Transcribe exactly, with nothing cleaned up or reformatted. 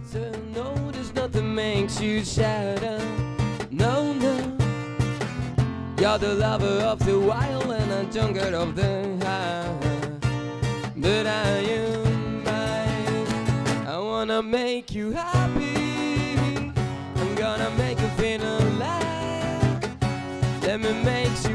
So no, there's nothing makes you shatter. No, no. You're the lover of the wild and a drunkard of the high. But I am mine. I wanna make you happy. I'm gonna make you feel alive. Let me make